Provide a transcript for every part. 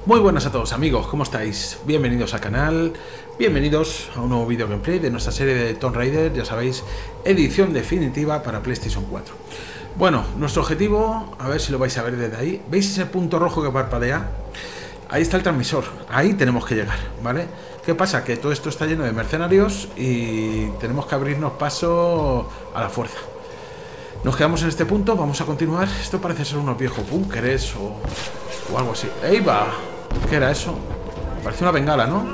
Muy buenas a todos amigos, ¿cómo estáis? Bienvenidos al canal, bienvenidos a un nuevo vídeo gameplay de nuestra serie de Tomb Raider, ya sabéis, edición definitiva para PlayStation 4. Bueno, nuestro objetivo, a ver si lo vais a ver desde ahí, ¿veis ese punto rojo que parpadea? Ahí está el transmisor, ahí tenemos que llegar, ¿vale? ¿Qué pasa? Que todo esto está lleno de mercenarios y tenemos que abrirnos paso a la fuerza. Nos quedamos en este punto, vamos a continuar. Esto parece ser unos viejos búnkeres o algo así. ¡Ey, va! ¿Qué era eso? Parece una bengala, ¿no?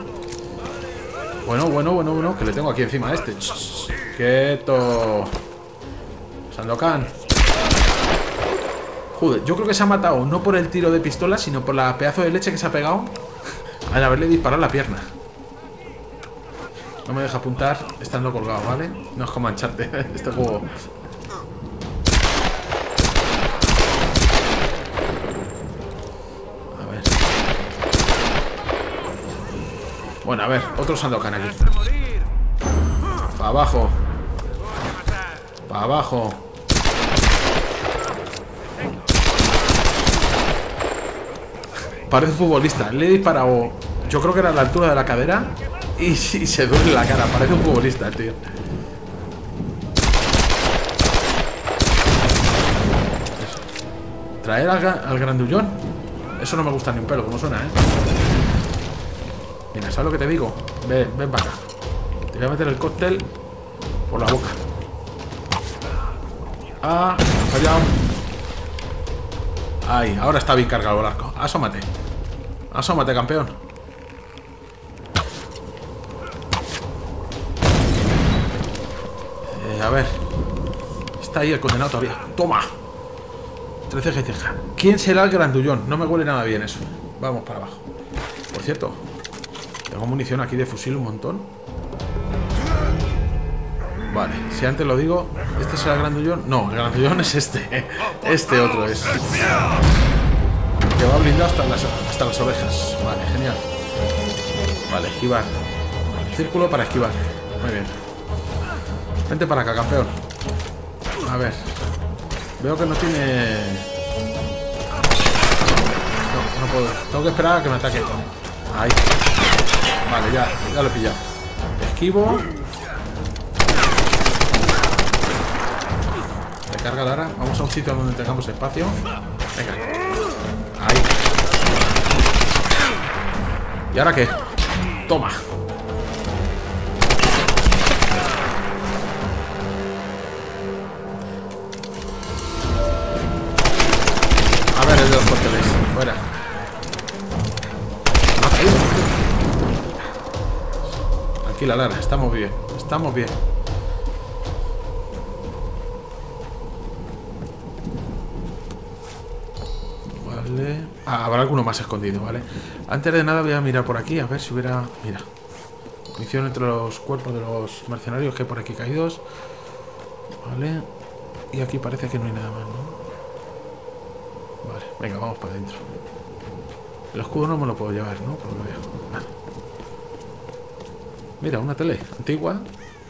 Bueno, que le tengo aquí encima a este. ¡Shh! ¡Quieto! Sandokan. Joder, yo creo que se ha matado no por el tiro de pistola, sino por la pedazo de leche que se ha pegado al haberle disparado la pierna. No me deja apuntar estando colgado, ¿vale? No es como Uncharted, este juego. Bueno, a ver, otro Sandokan aquí. Para abajo. Para abajo. Parece futbolista. Le he disparado, yo creo que era a la altura de la cadera y se duele la cara. Parece un futbolista, tío. Traer al grandullón. Eso no me gusta ni un pelo, como suena, ¿eh? Mira, ¿sabes lo que te digo? Ven para acá. Te voy a meter el cóctel por la boca. Ah, ha fallado. Ahí, ahora está bien cargado el arco. Asómate. Asómate, campeón. A ver. Está ahí el condenado todavía. ¡Toma! 13 G. ¿Quién será el grandullón? No me huele nada bien eso. Vamos para abajo. Por cierto, tengo munición aquí de fusil un montón. Vale, si antes lo digo, ¿este será el grandullón? No, el grandullón es este. Este otro es. Que va blindado hasta las orejas. Vale, genial. Vale, esquivar. Círculo para esquivar. Muy bien. Vente para acá, campeón. A ver. Veo que no tiene... No puedo. Tengo que esperar a que me ataque. Ahí. Vale, ya lo he pillado. Esquivo. Recarga Lara. Vamos a un sitio donde tengamos espacio. Venga. Ahí. ¿Y ahora qué? Toma. A ver el de los cócteles. Fuera. No ha caído. Tranquila, Lara. Estamos bien. Estamos bien. Vale. Ah, habrá alguno más escondido, ¿vale? Antes de nada voy a mirar por aquí. A ver si hubiera... Mira. Munición entre los cuerpos de los mercenarios que hay por aquí caídos. Vale. Y aquí parece que no hay nada más, ¿no? Vale, venga, vamos para adentro. El escudo no me lo puedo llevar, ¿no? Por lo que veo. Vale. Mira, una tele antigua.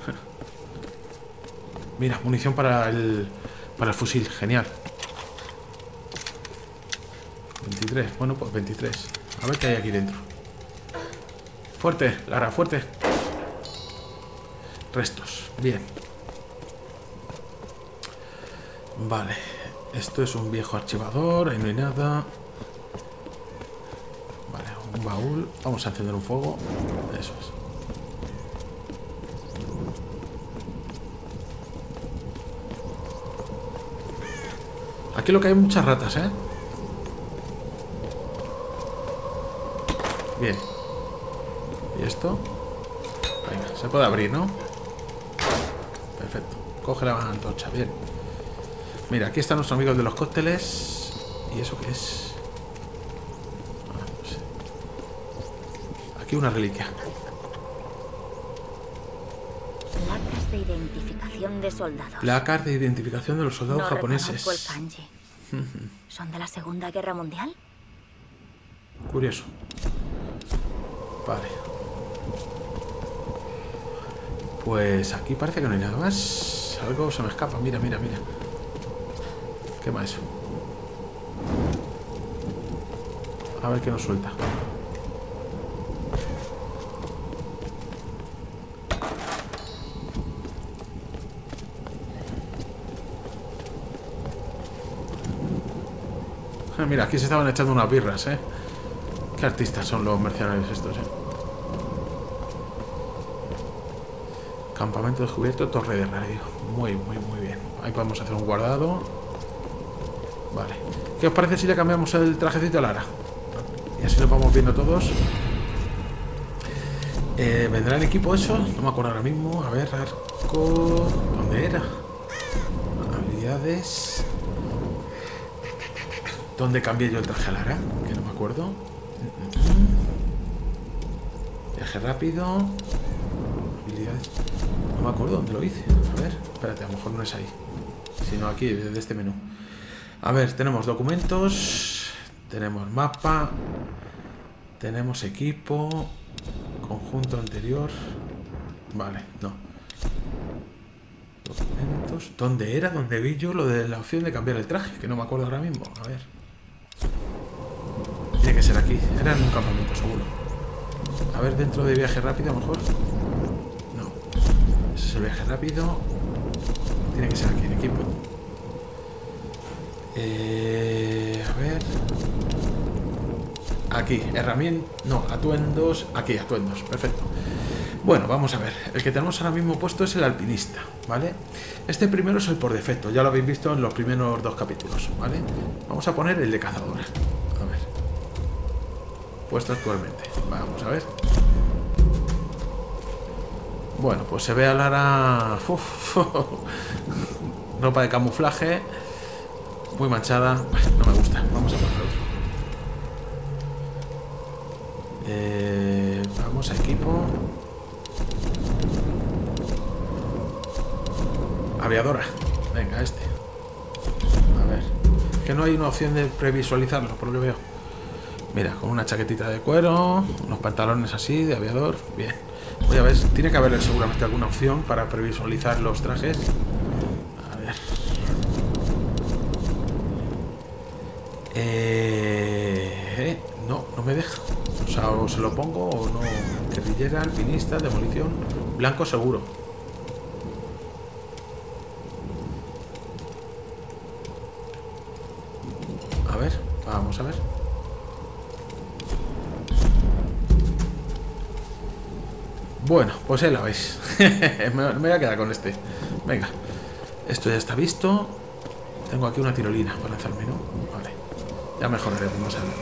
Mira, munición para el fusil, genial. 23, bueno, pues 23. A ver qué hay aquí dentro. Fuerte, Lara, fuerte. Restos, bien. Vale. Esto es un viejo archivador, ahí no hay nada. Vale, un baúl. Vamos a encender un fuego. Eso es. Aquí lo que hay muchas ratas, ¿eh? Bien. ¿Y esto? Venga, se puede abrir, ¿no? Perfecto. Coge la antorcha, bien. Mira, aquí están nuestros amigos de los cócteles. ¿Y eso qué es? Ah, no sé. Aquí una reliquia. Placas de identificación de soldados. Placas de identificación de los soldados No japoneses. reconozco el kanji. ¿Son de la Segunda Guerra Mundial? Curioso. Vale. Pues aquí parece que no hay nada más. Algo se me escapa. Mira. ¿Qué más? A ver qué nos suelta. Mira, aquí se estaban echando unas birras, ¿eh? Qué artistas son los mercenarios estos, ¿eh? Campamento descubierto, torre de radio. Muy bien. Ahí podemos hacer un guardado. Vale. ¿Qué os parece si le cambiamos el trajecito a Lara? Y así lo vamos viendo todos. ¿Vendrá el equipo eso? No me acuerdo ahora mismo. A ver, arco... ¿Dónde era? Habilidades... ¿Dónde cambié yo el traje a Lara? Que no me acuerdo. Viaje rápido. Habilidades... No me acuerdo dónde lo hice. A ver, espérate, a lo mejor no es ahí. Sino aquí, desde este menú. A ver, tenemos documentos. Tenemos mapa. Tenemos equipo. Conjunto anterior. Vale, no. Documentos. ¿Dónde era? ¿Dónde vi yo lo de la opción de cambiar el traje? Que no me acuerdo ahora mismo. A ver. Tiene que ser aquí. Era en un campamento, seguro. A ver, dentro de viaje rápido, a lo mejor. No. Ese es el viaje rápido. Tiene que ser aquí, en equipo. A ver. Aquí, herramientas. No, atuendos. Aquí, atuendos. Perfecto. Bueno, vamos a ver. El que tenemos ahora mismo puesto es el alpinista, ¿vale? Este primero es el por defecto. Ya lo habéis visto en los primeros 2 capítulos, ¿vale? Vamos a poner el de cazadora. A ver. Puesto actualmente. Vamos a ver. Bueno, pues se ve a Lara. Ropa de camuflaje. Muy manchada. No me gusta. Vamos a poner otro. Vamos a equipo. Aviadora. Venga, este. A ver. Que no hay una opción de previsualizarlo, por lo que veo. Mira, con una chaquetita de cuero. Unos pantalones así, de aviador. Bien. Voy a ver. Tiene que haber seguramente alguna opción para previsualizar los trajes. A ver. No me deja. O sea, o se lo pongo o no. Guerrillera, alpinista, demolición. Blanco seguro. A ver, vamos a ver. Bueno, pues ahí la veis. Me voy a quedar con este. Venga. Esto ya está visto. Tengo aquí una tirolina para lanzarme, ¿no? Vale. Ya mejoraremos más adelante.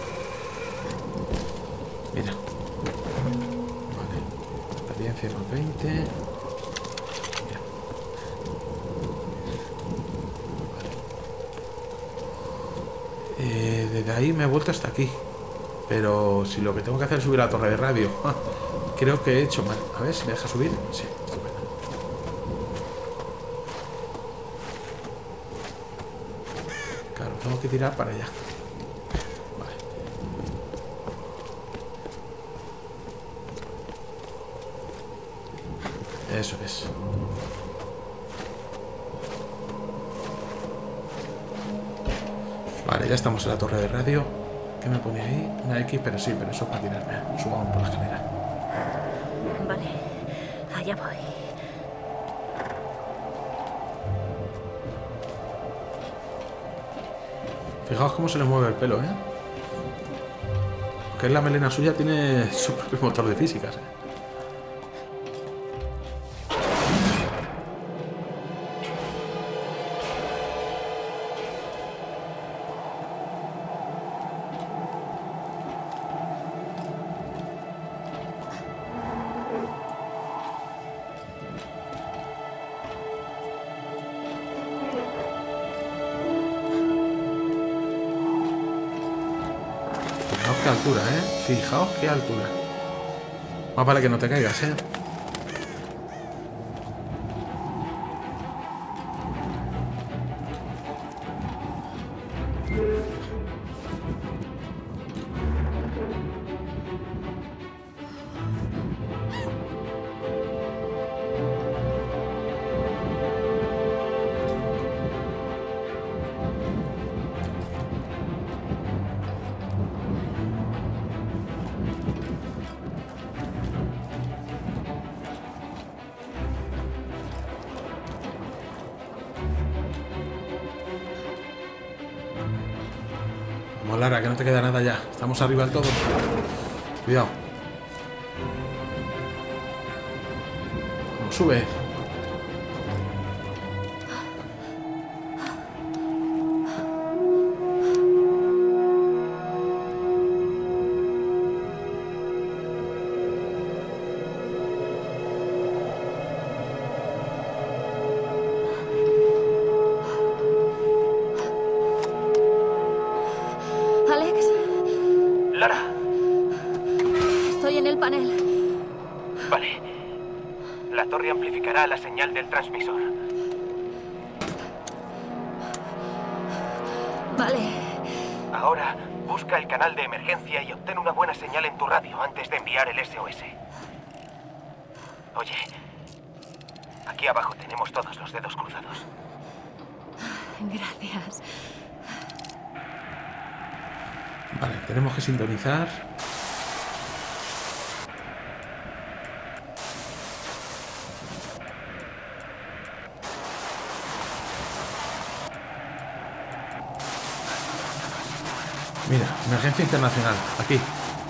Mira. Vale. Experiencia más 20. Mira. Vale. Desde ahí me he vuelto hasta aquí. Pero si lo que tengo que hacer es subir a la torre de radio. Creo que he hecho mal. A ver si me deja subir. Sí, estupendo. Claro, tengo que tirar para allá. Eso es. Vale, ya estamos en la torre de radio. ¿Qué me pone ahí? Una X, pero sí, pero eso es para tirarme. Subamos por la escalera. Vale, allá voy. Fijaos cómo se le mueve el pelo, ¿eh? Que es la melena suya, tiene su propio motor de físicas, ¿eh? Fijaos qué altura, ¿eh? Fijaos qué altura. Más para que no te caigas, ¿eh? Vamos, Lara, que no te queda nada ya. Estamos arriba del todo. Cuidado. Vamos, sube. Alex, Lara, estoy en el panel. vale. La torre amplificará la señal del transmisor. Vale. Ahora, busca el canal de emergencia y obtén una buena señal en tu radio antes de enviar el SOS. Oye, aquí abajo tenemos todos los dedos cruzados. Gracias. Vale, tenemos que sintonizar. Mira, emergencia internacional, aquí.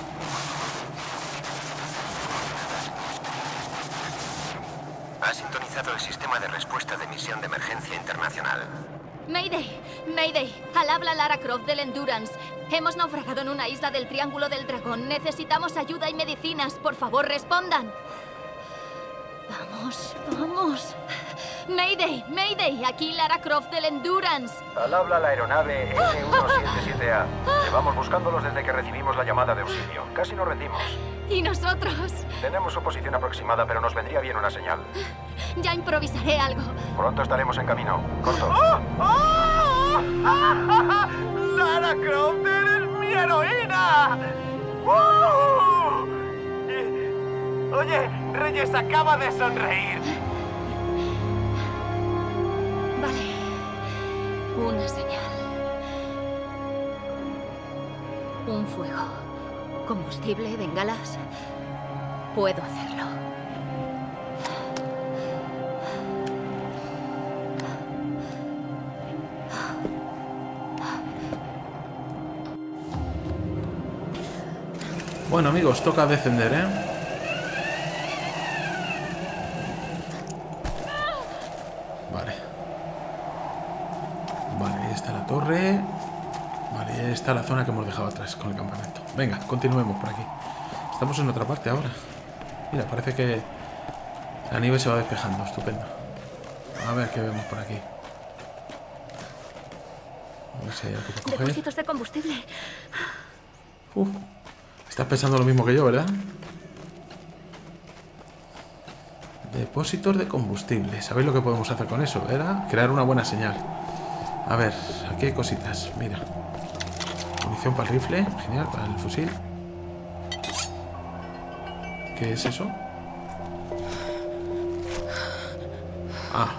Ha sintonizado el sistema de respuesta de misión de emergencia internacional. Mayday, Mayday. Al habla Lara Croft del Endurance. Hemos naufragado en una isla del Triángulo del Dragón. Necesitamos ayuda y medicinas. Por favor, respondan. Vamos, vamos. Mayday, Mayday. Aquí Lara Croft del Endurance. Al habla la aeronave N177A. Llevamos buscándolos desde que recibimos la llamada de auxilio. Casi nos rendimos. ¿Y nosotros? Tenemos su posición aproximada, pero nos vendría bien una señal. Ya improvisaré algo. Pronto estaremos en camino. Corto. ¡Lara Croft, eres mi heroína! Oye, Reyes acaba de sonreír. Vale. Una señal. Un fuego. Combustible, bengalas. Puedo hacerlo. Bueno, amigos, toca descender, ¿eh? Vale. Vale, ahí está la torre. Vale, ahí está la zona que hemos dejado atrás con el campamento. Venga, continuemos por aquí. Estamos en otra parte ahora. Mira, parece que la nieve se va despejando. Estupendo. A ver qué vemos por aquí. A ver si hay algo que coger. Depósitos de combustible. Estás pensando lo mismo que yo, ¿verdad? Depósitos de combustible. ¿Sabéis lo que podemos hacer con eso? Era crear una buena señal. A ver, aquí hay cositas. Mira. Munición para el rifle. Genial, para el fusil. ¿Qué es eso? Ah.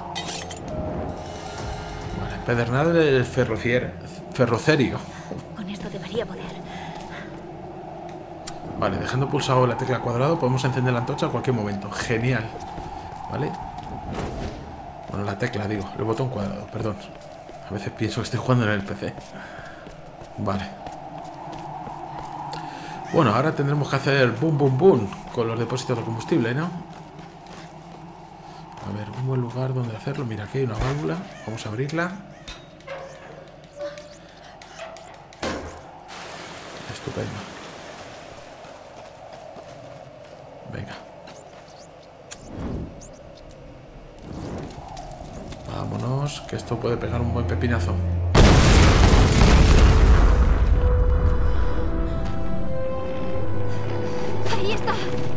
Vale, pedernal del ferrocerio. Con esto debería poder. Vale, dejando pulsado la tecla cuadrado podemos encender la antorcha a cualquier momento. Genial. Vale. Bueno, la tecla, digo. El botón cuadrado, perdón. A veces pienso que estoy jugando en el PC. Vale. Bueno, ahora tendremos que hacer boom, boom, boom con los depósitos de combustible, ¿no? A ver, un buen lugar donde hacerlo. Mira, aquí hay una válvula. Vamos a abrirla. Estupendo. Venga. Vámonos, que esto puede pegar un buen pepinazo. Ahí está.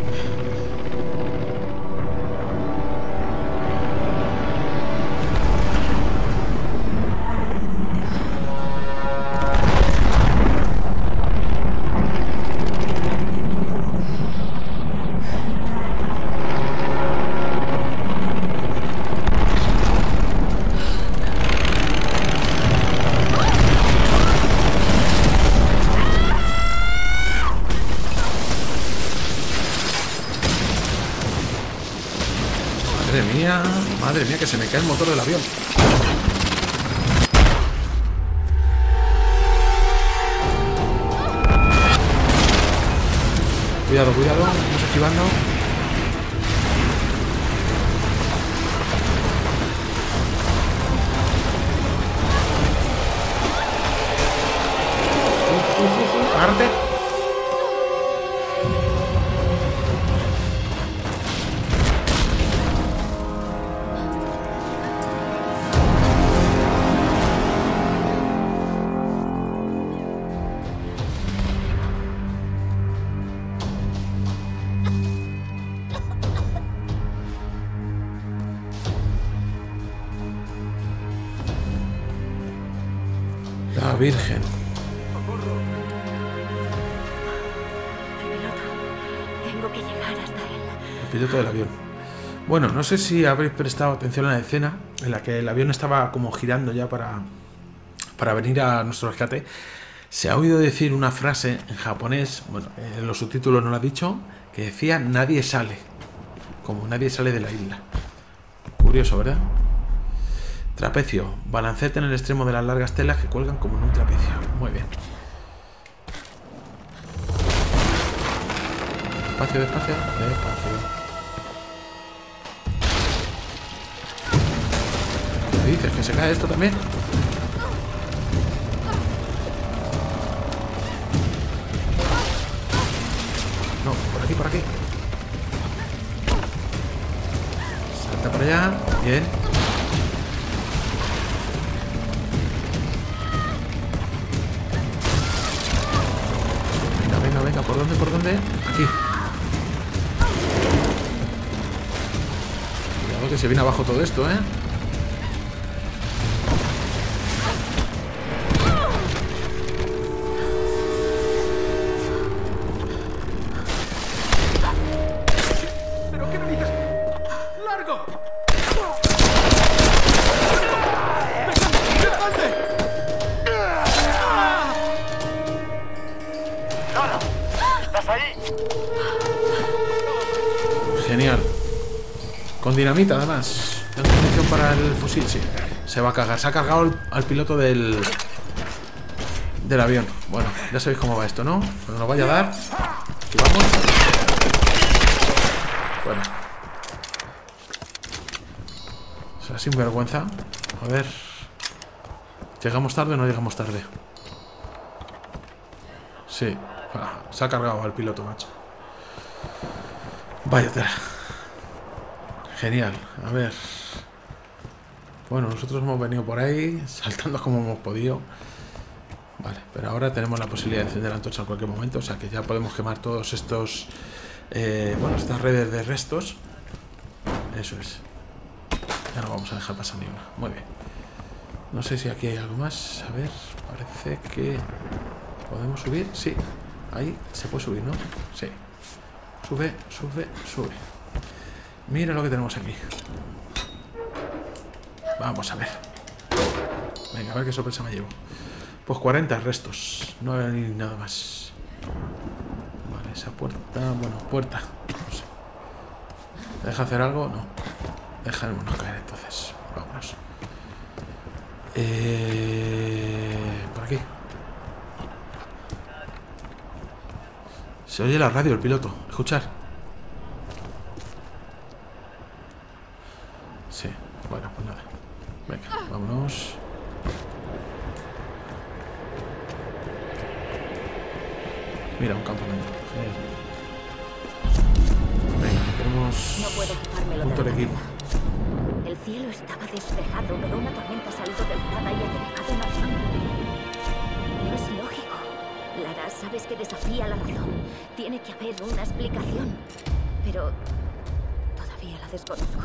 Madre mía, que se me cae el motor del avión. Cuidado, cuidado. Vamos esquivando. Agárrate. La Virgen. Tengo que llegar hasta él. El piloto del avión. Bueno, no sé si habréis prestado atención a la escena en la que el avión estaba como girando ya para venir a nuestro rescate. Se ha oído decir una frase en japonés, bueno, en los subtítulos no lo ha dicho, que decía nadie sale. Como nadie sale de la isla. Curioso, ¿verdad? Trapecio. Balancete en el extremo de las largas telas que cuelgan como en un trapecio. Muy bien. Despacio, despacio, despacio. ¿Qué dices? ¿Que se cae esto también? No, por aquí, por aquí. Salta para allá. Bien. Venga, venga, venga. ¿Por dónde? ¿Por dónde? Aquí. Cuidado que se viene abajo todo esto, ¿eh? Genial. Con dinamita, además. Tengo munición para el fusil, sí. Se va a cargar. Se ha cargado al piloto del avión. Bueno, ya sabéis cómo va esto, ¿no? Cuando nos vaya a dar. Aquí vamos. Bueno. O sea, sin vergüenza. A ver. ¿Llegamos tarde o no llegamos tarde? Sí. Se ha cargado al piloto, macho. Vaya tela. Genial. A ver. Bueno, nosotros hemos venido por ahí saltando como hemos podido. Vale, pero ahora tenemos la posibilidad de encender la antorcha en cualquier momento. O sea que ya podemos quemar todos estos... bueno, estas redes de restos. Eso es. Ya no vamos a dejar pasar ni una. Muy bien. No sé si aquí hay algo más. A ver, parece que... ¿podemos subir? Sí. Ahí se puede subir, ¿no? Sí. Sube, sube, sube. Mira lo que tenemos aquí. Vamos a ver. Venga, a ver qué sorpresa me llevo. Pues 40 restos. No hay nada más. Vale, esa puerta... bueno, puerta. No sé. ¿Deja hacer algo? No. Dejémonos caer entonces. Vámonos. Por aquí. Se oye la radio, el piloto. Escuchar. Sí. Bueno, pues nada. Venga, vámonos. Mira, un campamento. Venga, tenemos No puedo quitármelo punto de de la equipo. cabeza. El cielo estaba despejado, pero una tormenta ha salido de la nada y ha derribado un avión. No es lógico. Lara, sabes que desafía la razón. Tiene que haber una explicación. Pero todavía la desconozco.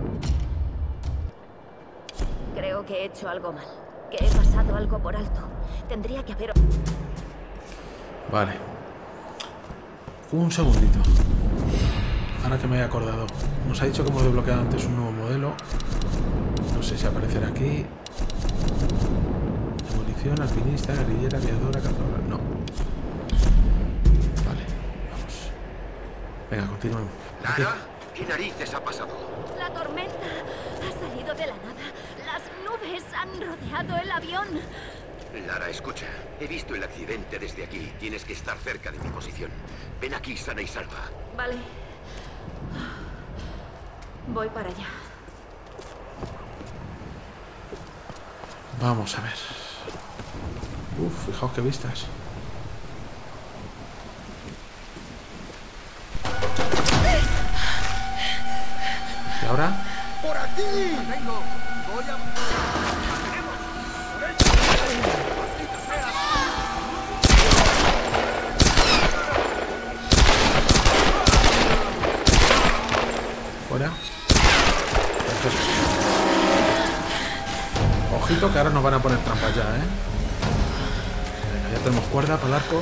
Creo que he hecho algo mal. Que he pasado algo por alto. Tendría que haber... Vale. Un segundito. Ahora que me he acordado. Nos ha dicho que hemos desbloqueado antes un nuevo modelo. No sé si aparecerá aquí. Demolición, alpinista, guerrillera, aviadora, cazadora. No. Vale, vamos. Venga, continuemos. ¿Lara? ¿Qué narices ha pasado? La tormenta ha salido de la nada. Las nubes han rodeado el avión. Lara, escucha. He visto el accidente desde aquí. Tienes que estar cerca de mi posición. Ven aquí sana y salva. Vale. Voy para allá. Vamos a ver. Uf, fijaos qué vistas. ¿Y ahora? ¡Por aquí! ¡Vengo! ¡Voy a... Fuera. Perfecto. Ojito que ahora nos van a poner trampas ya, ¿eh? Venga, ya tenemos cuerda para el arco.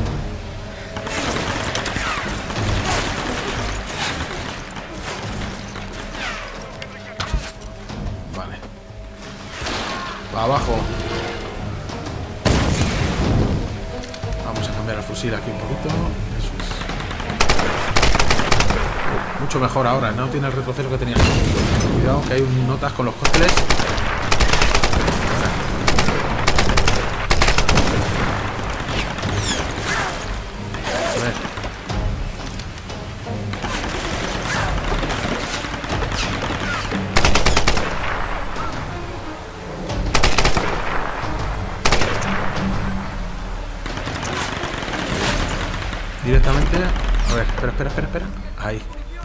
Vale. Para abajo. Vamos a cambiar el fusil aquí un poquito. Eso es. Mucho mejor ahora, no tiene el retroceso que tenía. Cuidado que hay notas con los cócteles. A ver. Directamente. A ver, espera. Ahí.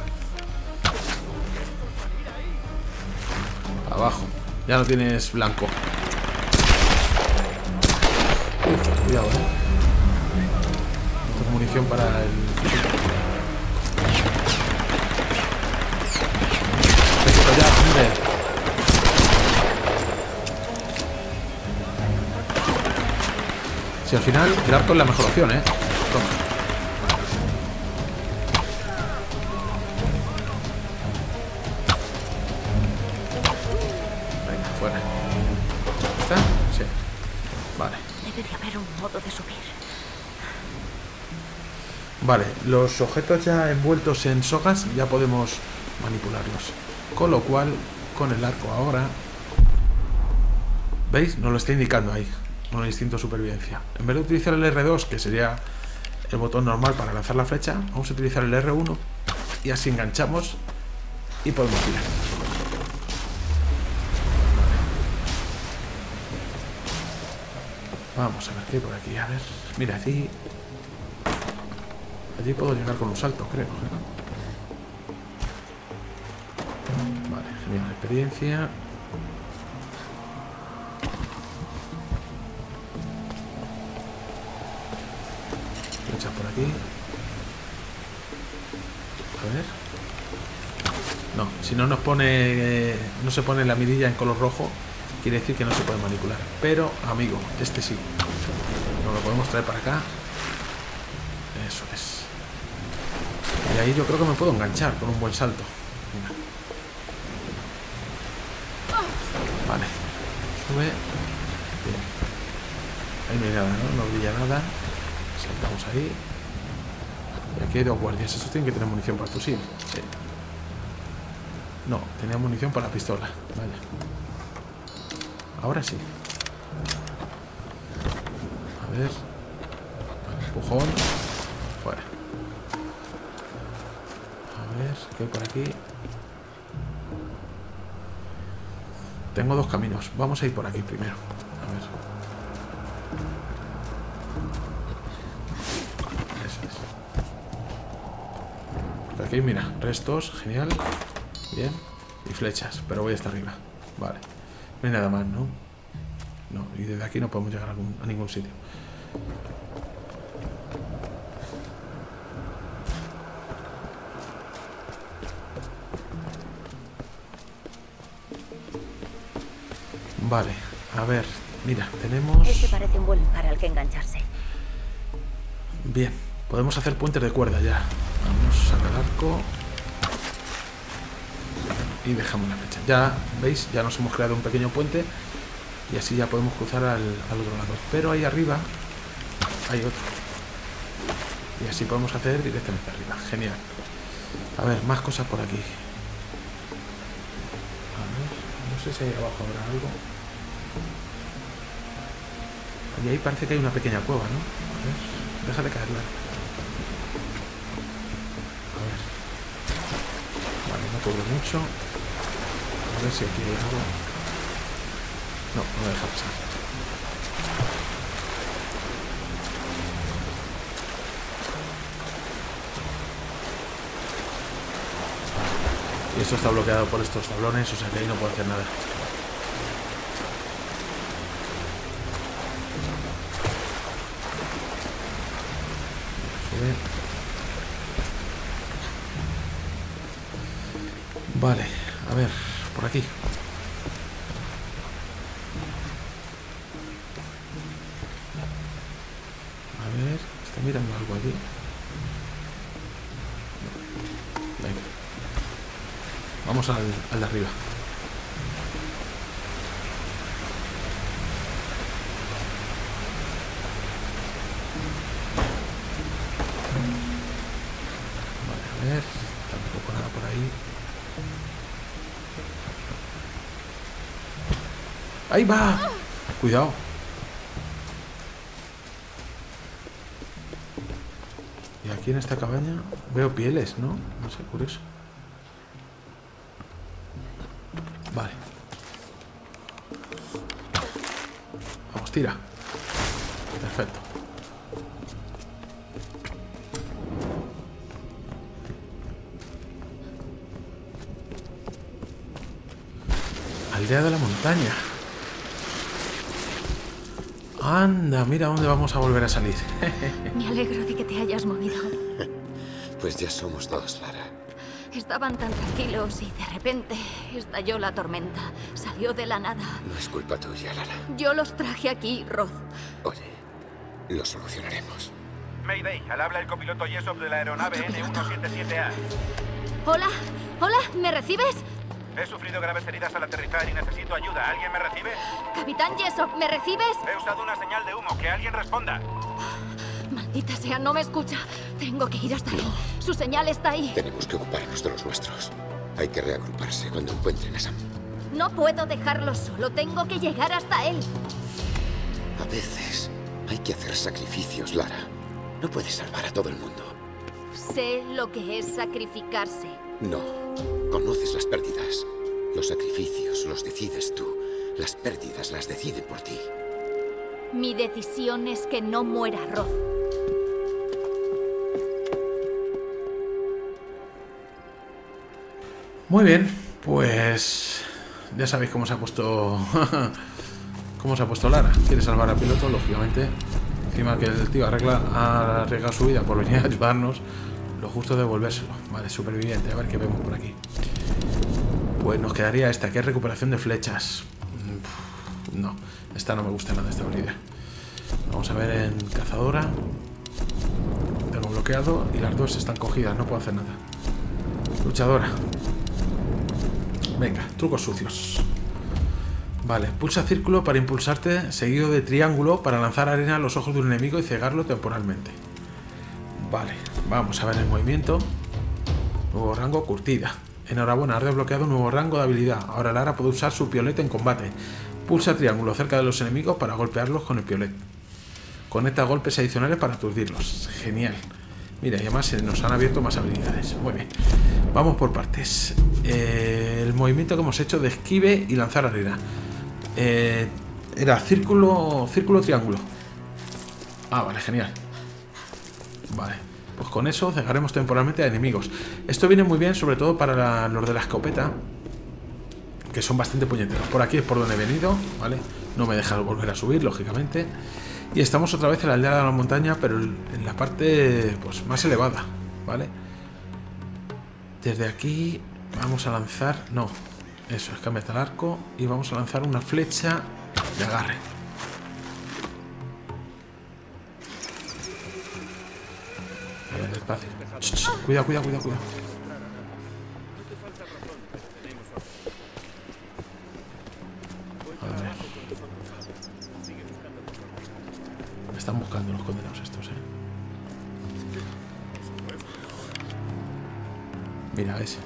Abajo. Ya no tienes blanco. Uf, cuidado, Esto es munición para el... Esto ya, hombre. Si al final el arco es la mejor opción, Toma. ¿Está? Sí. Vale. Debe de haber un modo de subir. Vale, los objetos ya envueltos en sogas ya podemos manipularlos. Con lo cual, con el arco ahora... ¿Veis? Nos lo está indicando ahí. Con el instinto de supervivencia. En vez de utilizar el R2, que sería el botón normal para lanzar la flecha, vamos a utilizar el R1 y así enganchamos y podemos tirar. Vamos a ver qué hay por aquí. A ver, mira, allí puedo llegar con un salto, creo. Vale, genial, experiencia. Flecha por aquí. A ver. No, si no nos pone... no se pone la mirilla en color rojo, quiere decir que no se puede manipular. Pero, amigo, este sí. Nos lo podemos traer para acá. Eso es. Y ahí yo creo que me puedo enganchar con un buen salto. Venga. Vale. Sube. Bien. Ahí no hay nada, ¿no? No brilla nada. Saltamos ahí. Y aquí hay dos guardias. Estos tienen que tener munición para el fusil. Sí. No, tenía munición para la pistola. Vale. Ahora sí. A ver. Vale, empujón. Fuera. A ver, ¿qué hay por aquí? Tengo dos caminos. Vamos a ir por aquí primero. A ver. Eso es. Por aquí, mira, restos, genial. Bien. Y flechas, pero voy hasta arriba. Vale. No hay nada más, ¿no? No, y desde aquí no podemos llegar a ningún sitio. Vale, a ver, mira, tenemos... Este parece un buen lugar al que engancharse. Bien, podemos hacer puentes de cuerda ya. Vamos a sacar el arco. Y dejamos la flecha. Ya, ¿veis? Ya nos hemos creado un pequeño puente. Y así ya podemos cruzar al otro lado. Pero ahí arriba hay otro. Y así podemos acceder directamente arriba. Genial. A ver, más cosas por aquí. A ver, no sé si ahí abajo habrá algo. Y ahí parece que hay una pequeña cueva, ¿no? A ver, deja de caerla. A ver. Vale, no cubro mucho. A ver si aquí hay algo. No, no me deja pasar. Y esto está bloqueado por estos tablones, o sea que ahí no puedo hacer nada. Vale, a ver, por aquí. A ver, está mirando algo aquí. Venga. Vamos al de arriba. Vale, a ver, tampoco nada por ahí. ¡Ahí va! Cuidado. Y aquí en esta cabaña veo pieles, ¿no? No sé, curioso. Vale. Vamos, tira. Perfecto. Aldea de la montaña. Anda, mira dónde vamos a volver a salir. Me alegro de que te hayas movido. Pues ya somos dos, Lara. Estaban tan tranquilos y de repente estalló la tormenta. Salió de la nada. No es culpa tuya, Lara. Yo los traje aquí, Roth. Oye, lo solucionaremos. Mayday, al habla el copiloto Yesop de la aeronave N177A. Hola, hola, ¿me recibes? He sufrido graves heridas al aterrizar y necesito ayuda. ¿Alguien me recibe? Capitán Yesop, ¿me recibes? He usado una señal de humo. Que alguien responda. Maldita sea, no me escucha. Tengo que ir hasta él. Su señal está ahí. Tenemos que ocuparnos de los nuestros. Hay que reagruparse cuando encuentren a Sam. No puedo dejarlo solo. Tengo que llegar hasta él. A veces hay que hacer sacrificios, Lara. No puedes salvar a todo el mundo. Sé lo que es sacrificarse. No. Conoces las pérdidas. Los sacrificios los decides tú. Las pérdidas las deciden por ti. Mi decisión es que no muera Roth. Muy bien, pues ya sabéis cómo se ha puesto cómo se ha puesto Lara. Quiere salvar al piloto, lógicamente. Encima que el tío ha arriesgado su vida por venir a ayudarnos, lo justo de devolvérselo. Vale, superviviente, a ver qué vemos por aquí. Pues nos quedaría esta, que es recuperación de flechas. No, esta no me gusta nada, esta habilidad. Vamos a ver en cazadora. Tengo bloqueado y las dos están cogidas, no puedo hacer nada. Luchadora. Venga, trucos sucios. Vale, pulsa círculo para impulsarte, seguido de triángulo para lanzar arena a los ojos de un enemigo y cegarlo temporalmente. Vale, vamos a ver el movimiento. Nuevo rango, curtida. Enhorabuena, has desbloqueado un nuevo rango de habilidad. Ahora Lara puede usar su piolet en combate. Pulsa triángulo cerca de los enemigos para golpearlos con el piolet. Conecta golpes adicionales para aturdirlos. Genial. Mira, y además se nos han abierto más habilidades. Muy bien. Vamos por partes. El movimiento que hemos hecho de esquive y lanzar arena. Era círculo, triángulo. Ah, vale, genial. Vale, pues con eso cegaremos temporalmente a enemigos. Esto viene muy bien, sobre todo para los de la escopeta, que son bastante puñeteros. Por aquí es por donde he venido, ¿vale? No me deja volver a subir, lógicamente. Y estamos otra vez en la aldea de la montaña, pero en la parte pues más elevada, ¿vale? Desde aquí vamos a lanzar... No, eso, es cambiar el arco y vamos a lanzar una flecha de agarre. Bien, despacio. Cuidado, cuidado, cuidado, cuidado. A ver. Me están buscando los condenados estos, Mira, ese.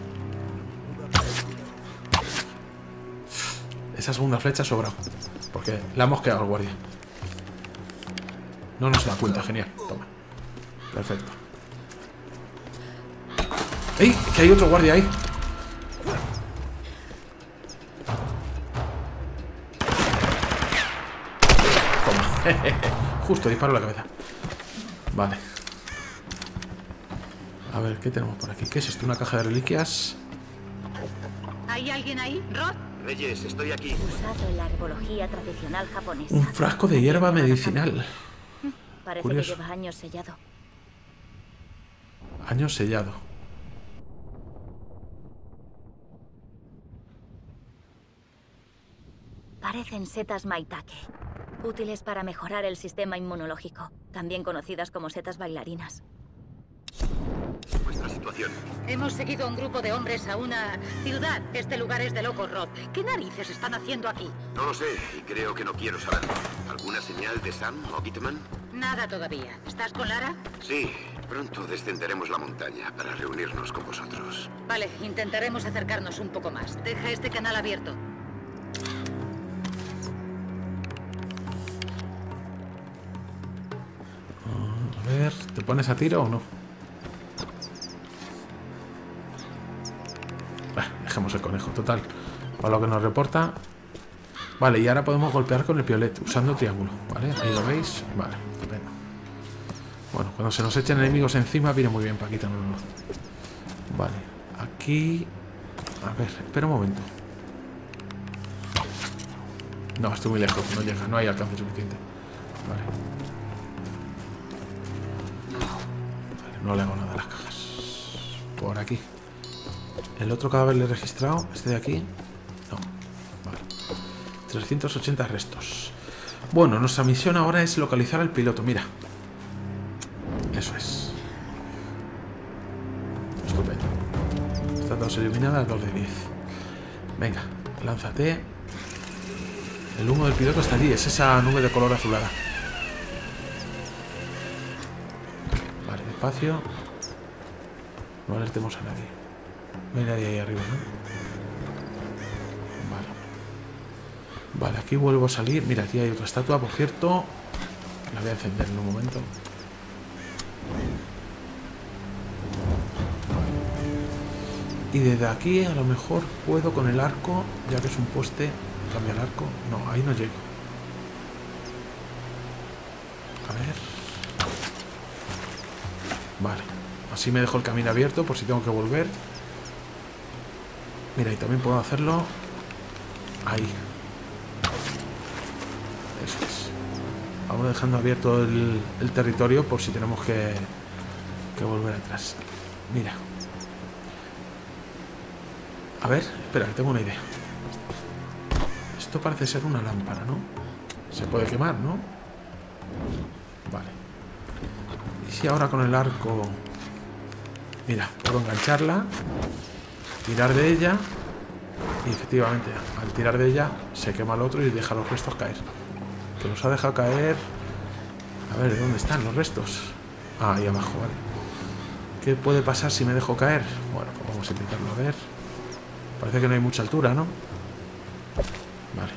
Esa segunda flecha ha sobrado, porque la hemos quedado al guardia. No nos da cuenta, genial. Toma. Perfecto. ¡Ey! Que hay otro guardia ahí. Toma. Justo, disparo a la cabeza. Vale. A ver, ¿qué tenemos por aquí? ¿Qué es esto? ¿Una caja de reliquias? ¿Hay alguien ahí? ¿Rod? Reyes, estoy aquí. Usado en la herbología tradicional japonesa. Un frasco de hierba medicinal. Parece Curioso. que lleva años sellado. Años sellado. Parecen setas maitake, útiles para mejorar el sistema inmunológico, también conocidas como setas bailarinas. Vuestra situación. Hemos seguido a un grupo de hombres a una ciudad. Este lugar es de locos, Rod. ¿Qué narices están haciendo aquí? No lo sé y creo que no quiero saberlo. ¿Alguna señal de Sam o Gitman? Nada todavía. ¿Estás con Lara? Sí, pronto descenderemos la montaña para reunirnos con vosotros. Vale, intentaremos acercarnos un poco más. Deja este canal abierto. A ver, ¿te pones a tiro o no? Dejemos el conejo, total. Para lo que nos reporta. Vale, y ahora podemos golpear con el piolet usando triángulo. Vale, ahí lo veis. Vale, estupendo. Bueno, cuando se nos echen enemigos encima viene muy bien para quitarnos. Vale, aquí... A ver, espera un momento. No, estoy muy lejos, no llega, no hay alcance suficiente. Vale. Vale, no le hago nada a las cajas. Por aquí. El otro cadáver le he registrado. Este de aquí. No. Vale. 380 restos. Bueno, nuestra misión ahora es localizar al piloto. Mira. Eso es. Estupendo. Están todas eliminadas, 2 de 10. Venga, lánzate. El humo del piloto está allí. Es esa nube de color azulada. Vale, despacio. No alertemos a nadie. No hay nadie ahí arriba, ¿no? Vale. Vale, aquí vuelvo a salir. Mira, aquí hay otra estatua, por cierto. La voy a encender en un momento. Y desde aquí a lo mejor puedo con el arco, ya que es un poste, cambiar arco. No, ahí no llego. A ver. Vale. Así me dejo el camino abierto por si tengo que volver. Mira, y también puedo hacerlo ahí. Eso es. Vamos dejando abierto el territorio por si tenemos que volver atrás. Mira. A ver, espera, que tengo una idea. Esto parece ser una lámpara, ¿no? Se puede quemar, ¿no? Vale. Y si ahora con el arco... Mira, puedo engancharla, tirar de ella y efectivamente al tirar de ella se quema el otro y deja los restos caer. Que nos ha dejado caer... A ver, ¿dónde están los restos? Ah, ahí abajo, vale. ¿Qué puede pasar si me dejo caer? Bueno, pues vamos a intentarlo a ver. Parece que no hay mucha altura, ¿no? Vale.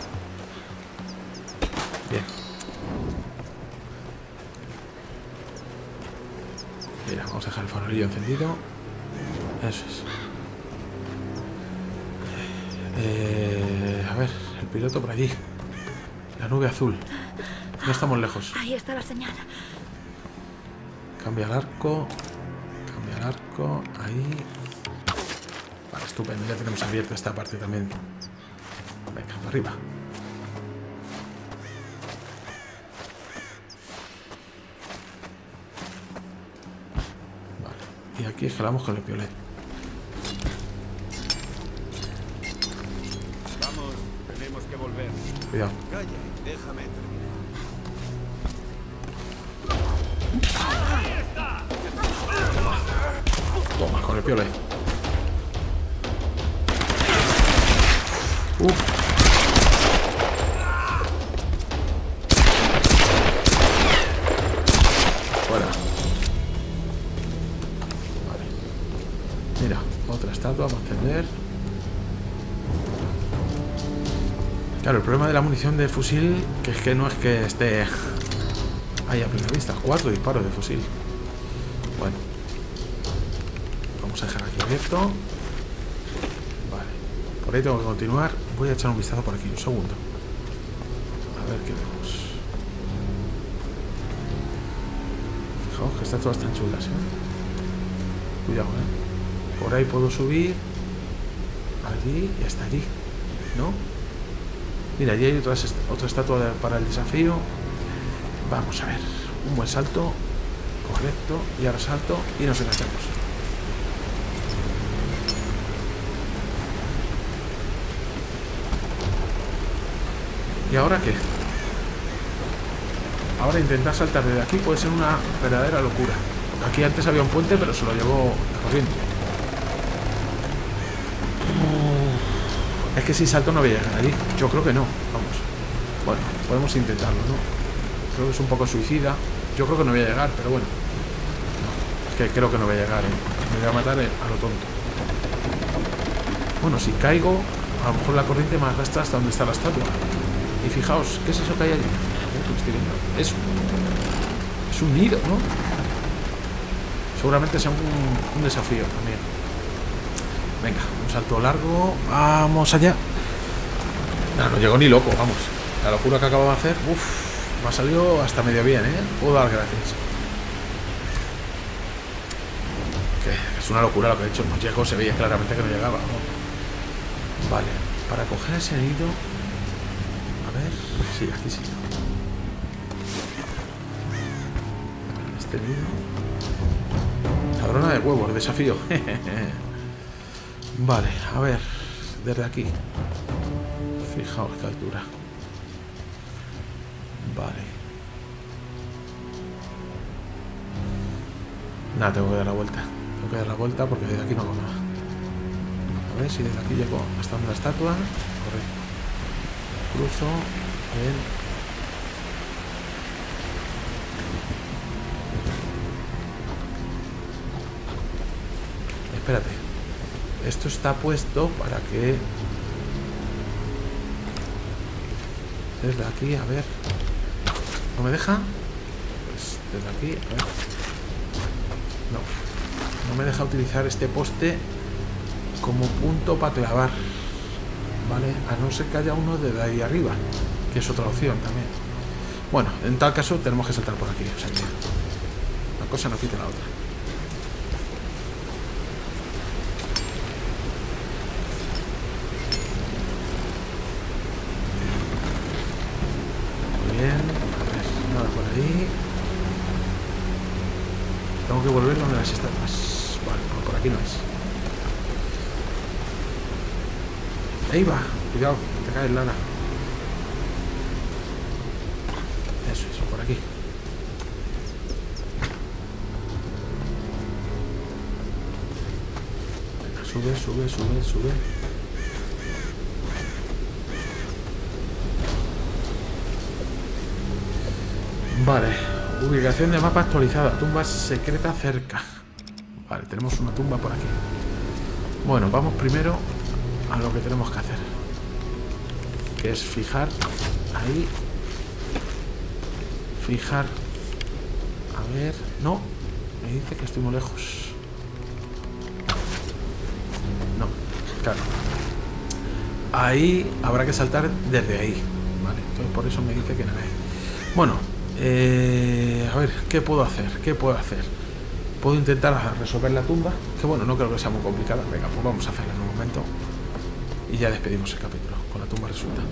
Bien. Mira, vamos a dejar el farolillo encendido. Eso es. A ver, el piloto por allí. La nube azul. No estamos lejos. Ahí está la señal. Cambia el arco. Cambia el arco. Ahí. Vale, estupendo. Ya tenemos abierta esta parte también. Venga, para arriba. Vale. Y aquí escalamos con el piolet. Vamos, tenemos que volver. Cuidado. Calla, déjame terminar. Toma, con el piolet. Fuera. Vale. Mira, otra estatua para encender. Claro, el problema de la munición de fusil, que es que no es que esté Ahí a plena vista, 4 disparos de fusil. Bueno, vamos a dejar aquí abierto. Vale, por ahí tengo que continuar. Voy a echar un vistazo por aquí, un segundo. A ver qué vemos. Fijaos que estatuas tan chulas, Cuidado, Por ahí puedo subir. Allí y hasta allí, ¿no? Mira, allí hay otra estatua para el desafío. Vamos a ver. Un buen salto. Correcto. Y ahora salto y nos enganchamos. ¿Y ahora qué? Ahora intentar saltar desde aquí puede ser una verdadera locura. Aquí antes había un puente, pero se lo llevó la corriente. Es que si salto no voy a llegar allí. Yo creo que no. Vamos. Bueno, podemos intentarlo, ¿no? Creo que es un poco suicida. Yo creo que no voy a llegar, pero bueno. No, es que creo que no voy a llegar, Me voy a matar a lo tonto. Bueno, si caigo, a lo mejor la corriente me arrastra hasta donde está la estatua. Y fijaos, ¿qué es eso que hay allí? Estoy viendo. Es un nido, ¿no? Seguramente sea un desafío también. Venga, un salto largo. Vamos allá. No llego ni loco, vamos. La locura que acabo de hacer, me ha salido hasta medio bien, Puedo dar gracias. Que es una locura lo que he hecho. No llego, se veía claramente que no llegaba, ¿no? Vale, para coger ese nido. A ver, sí, aquí sí. Este nido. Ladrona de huevos, desafío. Vale, a ver, desde aquí. Fijaos qué altura. Vale. Nada, tengo que dar la vuelta. Tengo que dar la vuelta porque desde aquí no hago nada. A ver si desde aquí llego hasta donde la estatua. Correcto. Cruzo. Bien. Espérate. Esto está puesto para que... Desde aquí, a ver... ¿No me deja? Pues desde aquí, a ver... No me deja utilizar este poste como punto para clavar. ¿Vale? A no ser que haya uno desde ahí arriba, que es otra opción también. Bueno, en tal caso tenemos que saltar por aquí. O sea que una cosa no quita la otra. Bien, a ver, nada por ahí. Tengo que volver donde las estatuas. Vale, no, por aquí no es. Ahí va, cuidado, te caes lana. Eso, por aquí. Venga, sube. Vale, ubicación de mapa actualizada. Tumba secreta cerca. Vale, tenemos una tumba por aquí. Bueno, vamos primero a lo que tenemos que hacer, que es fijar ahí. Fijar. A ver, no, me dice que estoy muy lejos. No, claro. Ahí habrá que saltar desde ahí. Vale, entonces por eso me dice que nada. Bueno, a ver, ¿qué puedo hacer? Puedo intentar resolver la tumba, que bueno, no creo que sea muy complicada. Venga, pues vamos a hacerla en un momento y ya despedimos el capítulo con la tumba resuelta.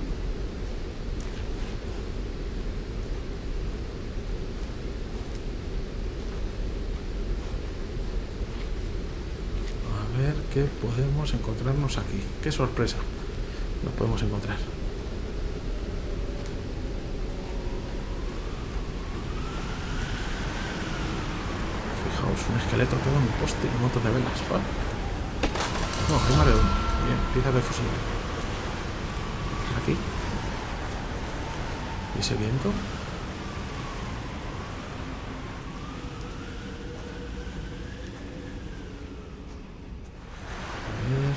A ver qué podemos encontrarnos aquí. Qué sorpresa nos podemos encontrar. Fijaos, un esqueleto todo en un poste y un montón de velas. ¿Vale? No, hay más de uno. Bien, piezas de fusil. Aquí. ¿Y ese viento? A ver.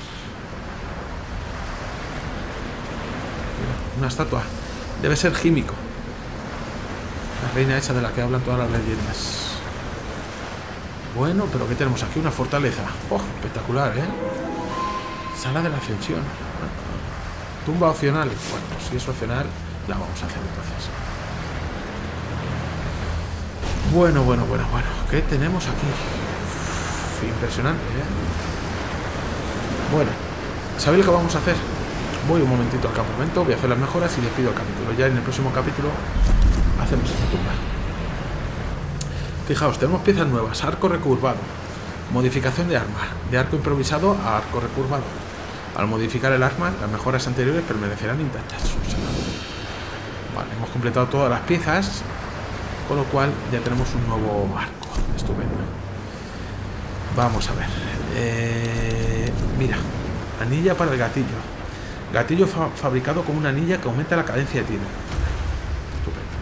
Mira, una estatua. Debe ser químico. reina esa de la que hablan todas las leyendas. Bueno, pero ¿qué tenemos aquí? Una fortaleza. ¡Oh, espectacular, eh! Sala de la ascensión. Tumba opcional. Bueno, pues si es opcional, la vamos a hacer entonces. Bueno. ¿Qué tenemos aquí? Uf, impresionante, ¿eh? Bueno, ¿sabéis lo que vamos a hacer? Voy un momentito al campamento, voy a hacer las mejoras y despido el capítulo. Ya en el próximo capítulo hacemos esta tumba. Fijaos, tenemos piezas nuevas. Arco recurvado. Modificación de arma. De arco improvisado a arco recurvado. Al modificar el arma, las mejoras anteriores permanecerán intactas. Vale, hemos completado todas las piezas, con lo cual ya tenemos un nuevo arco. Estupendo. Vamos a ver. Mira, anilla para el gatillo. Gatillo fabricado con una anilla que aumenta la cadencia de tiro. Estupendo.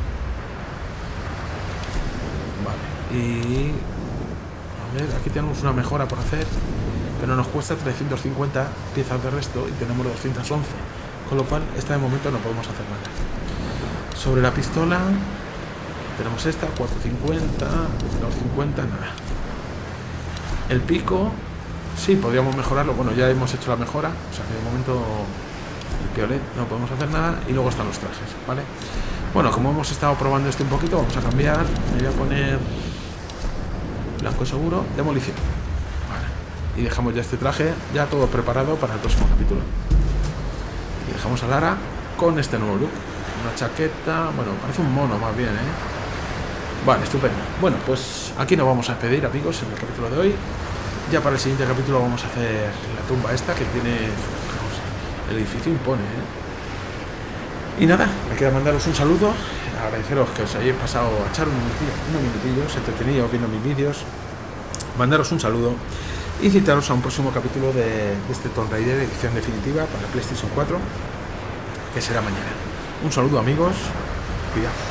Vale. Y a ver, aquí tenemos una mejora por hacer, pero nos cuesta 350 piezas de resto y tenemos 211, con lo cual esta de momento no podemos hacer nada. Sobre la pistola tenemos esta, 450, 250, nada. El pico, sí, podríamos mejorarlo. Bueno, ya hemos hecho la mejora, o sea que de momento el piolet no podemos hacer nada. Y luego están los trajes, ¿vale? Bueno, como hemos estado probando este un poquito, vamos a cambiar. Me voy a poner blanco seguro, demolición. Vale. Y dejamos ya este traje, ya todo preparado para el próximo capítulo. Y dejamos a Lara con este nuevo look. Una chaqueta, bueno, parece un mono más bien, ¿eh? Vale, estupendo. Bueno, pues aquí nos vamos a despedir, amigos, en el capítulo de hoy. Ya para el siguiente capítulo vamos a hacer la tumba esta que tiene... Fijaos, el edificio impone, ¿eh? Y nada, me queda mandaros un saludo, agradeceros que os hayáis pasado a echar unos minutillos entretenidos viendo mis vídeos, mandaros un saludo y citaros a un próximo capítulo de este Tomb Raider edición definitiva para PlayStation 4, que será mañana. Un saludo, amigos, cuidados.